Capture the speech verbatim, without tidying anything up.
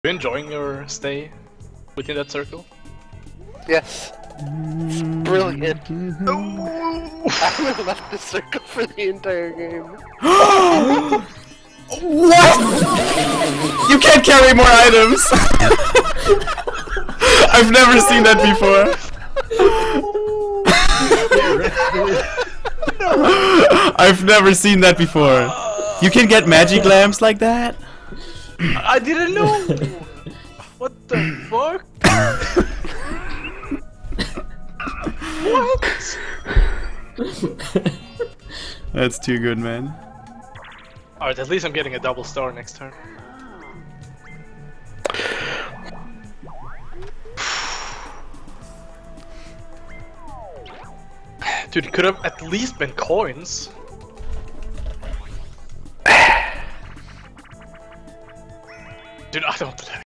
You enjoying your stay within that circle? Yes. It's brilliant. I would left the circle for the entire game. What? You can't carry more items! I've never seen that before. I've never seen that before. You can get magic lamps like that? I didn't know! What the fuck? What? That's too good, man. Alright, at least I'm getting a double star next turn. Dude, it could have at least been coins. Dude, I don't